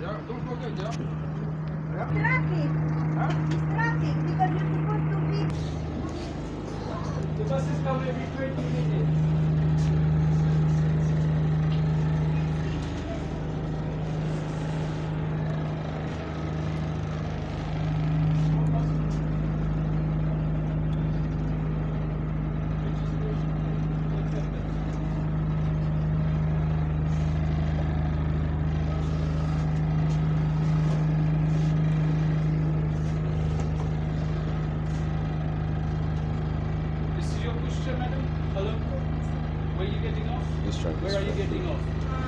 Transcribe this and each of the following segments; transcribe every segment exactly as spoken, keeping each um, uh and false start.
Yeah, don't forget, yeah. Yeah. Traffic. Huh? It's traffic because you're supposed to be. The bus is coming every twenty minutes. Madam, hello. Where are you getting off? Where are you getting off?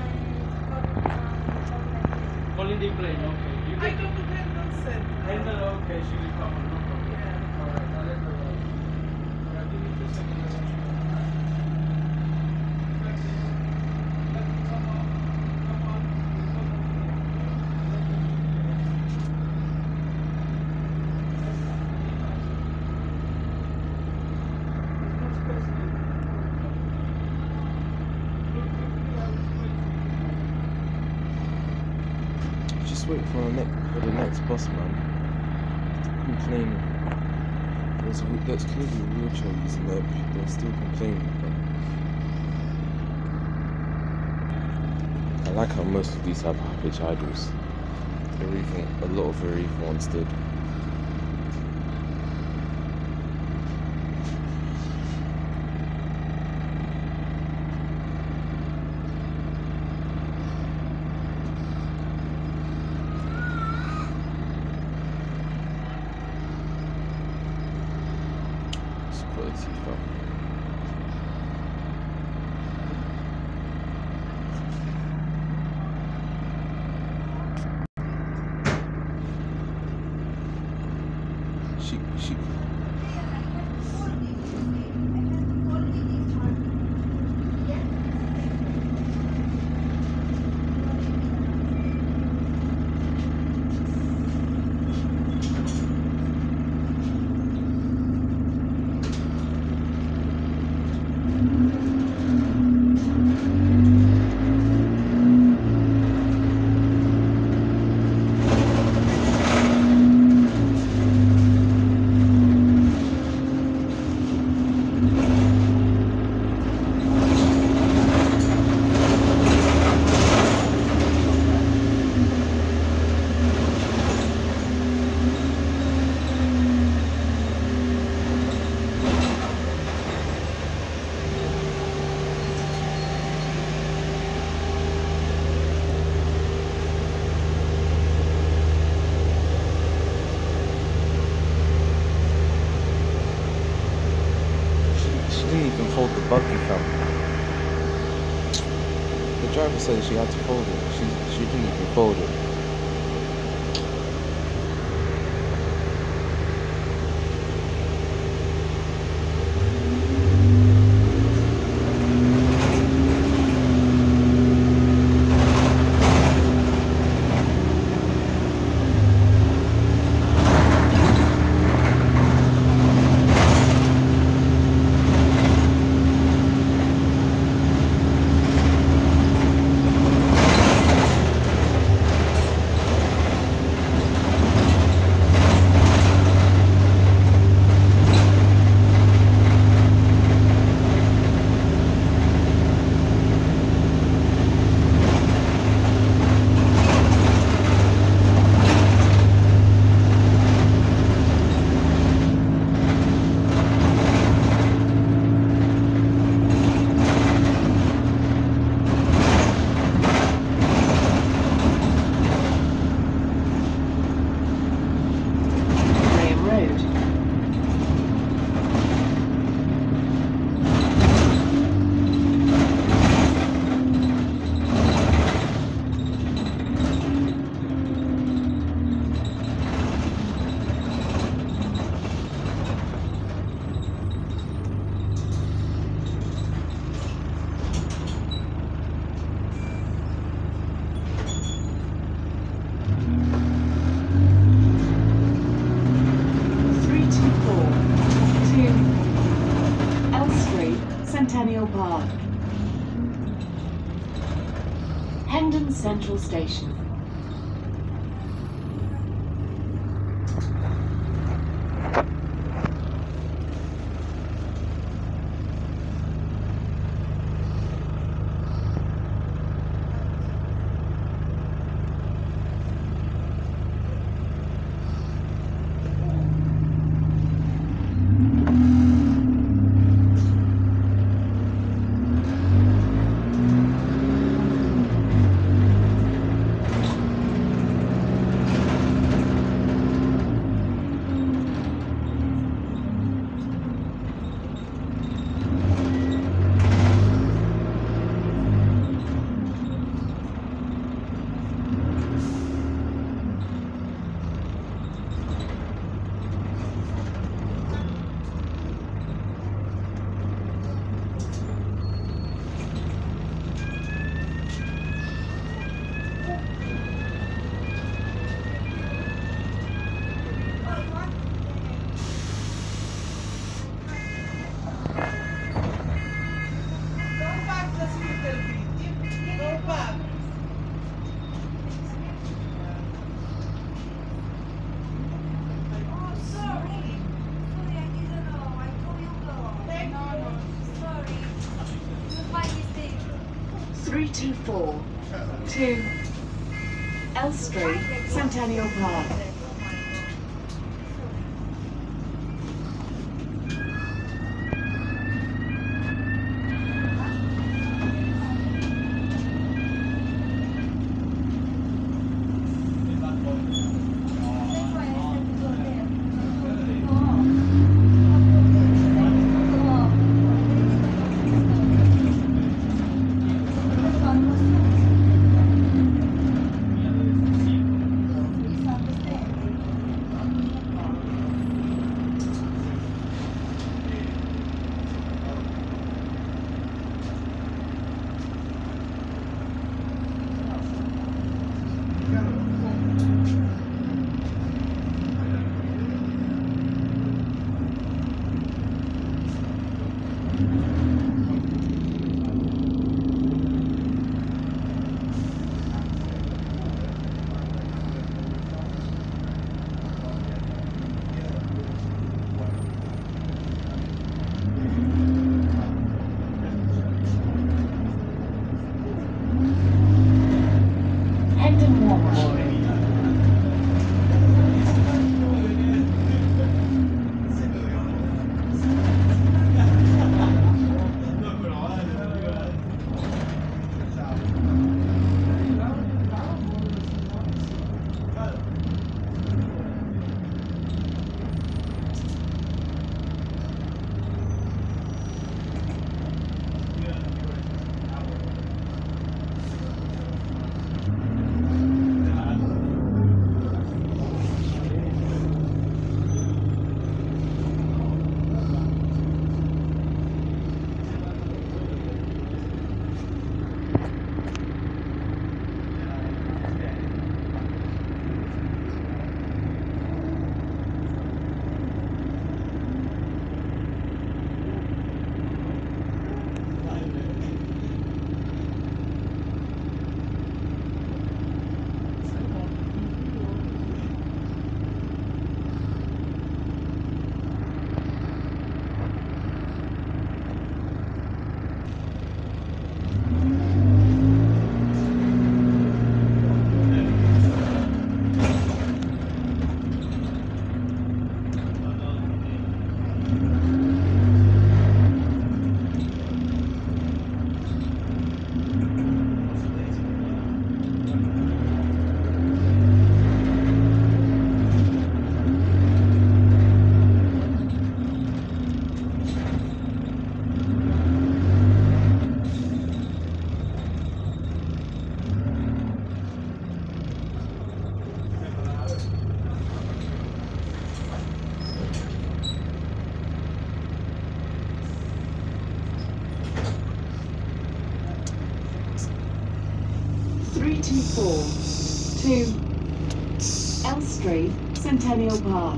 Holiday plane, okay. You I get go to Hendon Center. Hendon, okay, she will come on, no problem. Yeah. Alright, I'll let her know. Yeah, give me two seconds. Let me come on. Come on. Just wait for the next for the next bus, man. Complaining. There's a, that's clearly a wheelchair using there, but they're still complaining. But I like how most of these have high-pitch idles. They're even a lot of very even ones did. Quality film. She she didn't even fold the buggy, fam. The driver said she had to fold it. She she didn't even fold it. Centennial Park. Hendon Central Station. three two four to Elstree Centennial Park. three two four to Elstree Centennial Park.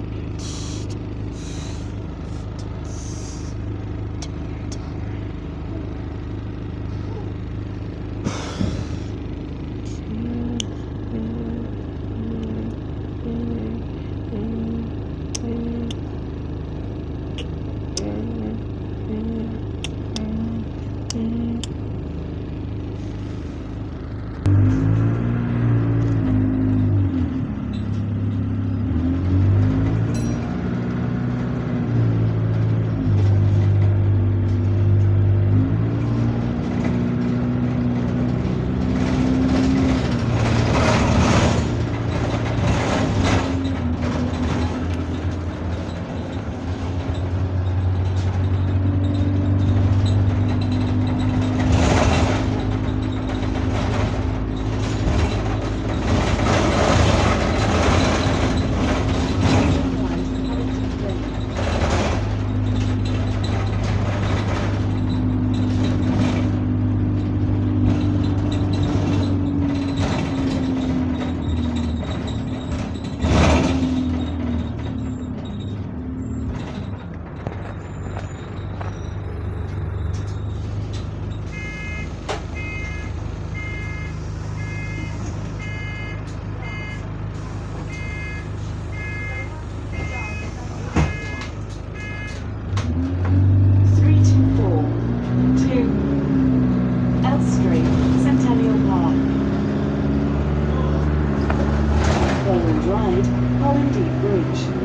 wide, Holland Deep Bridge.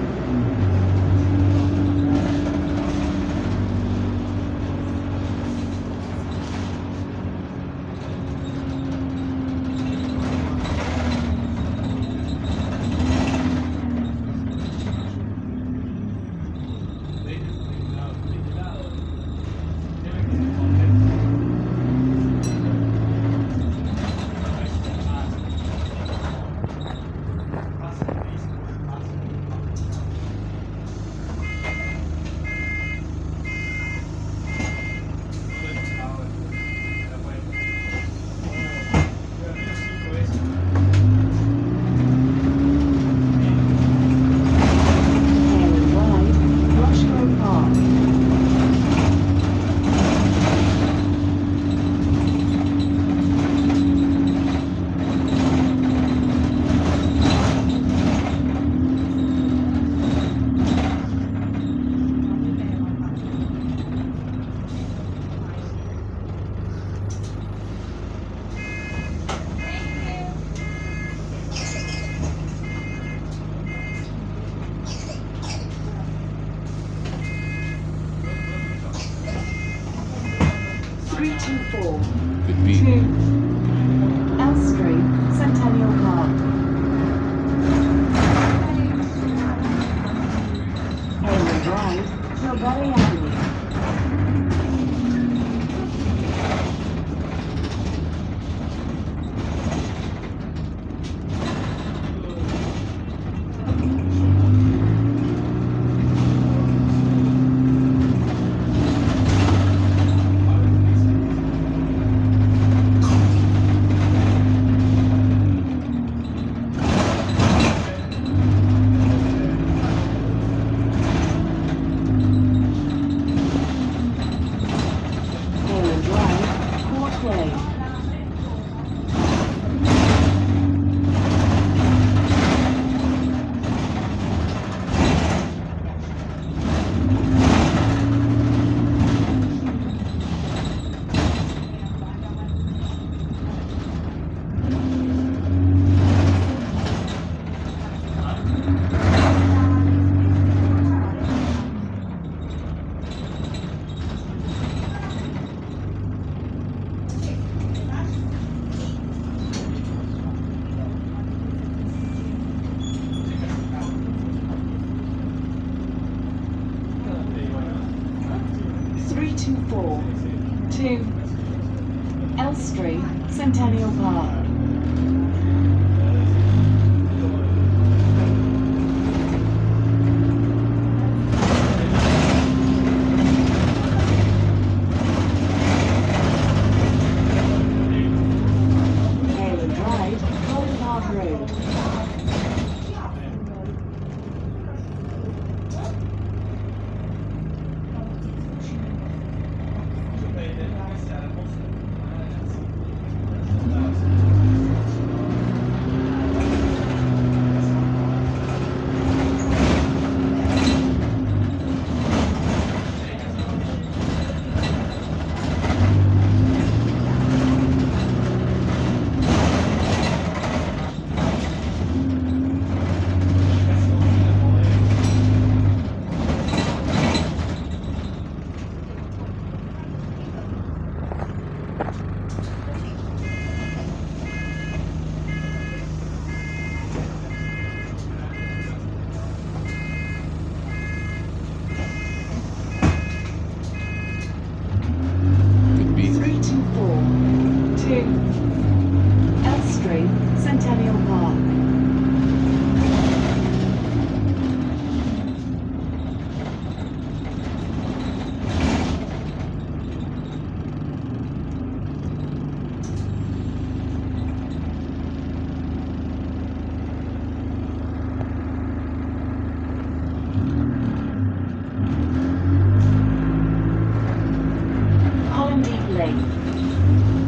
three two four two Elstree, Centennial Park. Hayward Drive, Tilbury Avenue. three two four two Elstree, Centennial Park. Hayward Drive, Holland Park Road. Elstree, Centennial Park. Holland Deep Lane.